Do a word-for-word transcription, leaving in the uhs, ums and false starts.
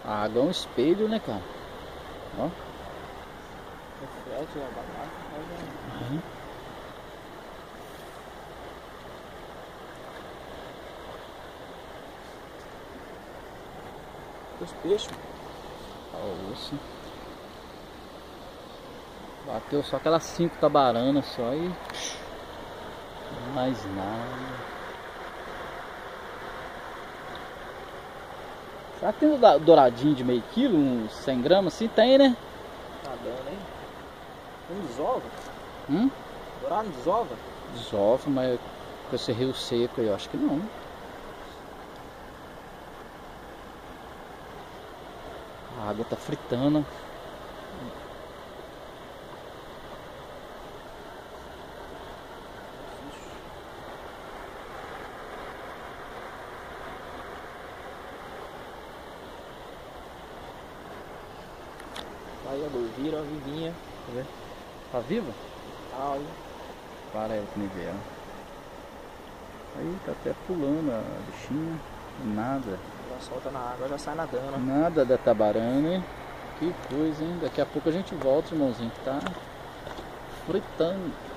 A água é um espelho, né, cara? Ó. Reflete, ó, batata. Uhum. Os peixes. Ó, osso. Bateu só aquelas cinco tabaranas só e... mais nada. Será que tem um douradinho de meio quilo, uns cem gramas? Sim, tem, né? Tá dando, hein? Não desova? Hum? Dourado não desova? Desova, mas com esse rio seco aí, eu acho que não. A água tá fritando. Aí a gordura, ó, vivinha. Quer ver? Tá viva? Tá, aí. Para ela que me vê, ó. Aí tá até pulando a bichinha. Nada. Já solta na água, já sai nadando. Nada da tabarana. Que coisa, hein? Daqui a pouco a gente volta, irmãozinho, que tá fritando.